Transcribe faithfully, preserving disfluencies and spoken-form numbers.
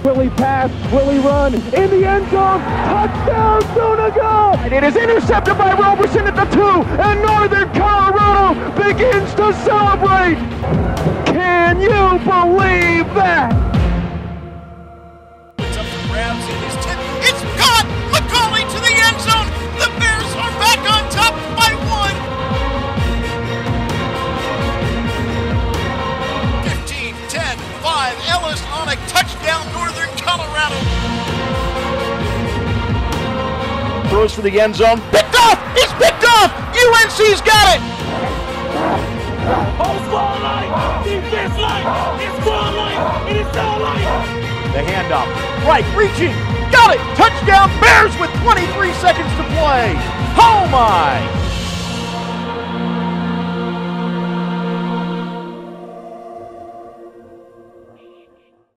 Will he pass? Will he run? In the end zone. Touchdown, Zuniga! And it is intercepted by Roberson at the two, and Northern Colorado begins to celebrate. Can you believe that? It's up for grabs in his tip. It's caught! McCauley to the end zone! The Bears are back on top by one! fifteen, ten, five, Ellis on a touchdown, Northern Colorado. Throws for the end zone. Picked off! It's picked off! U N C's got it! Oh, score line! Defense line! It's score line! It is score line! The handoff. Right, reaching. Got it! Touchdown Bears with twenty-three seconds to play. Oh my!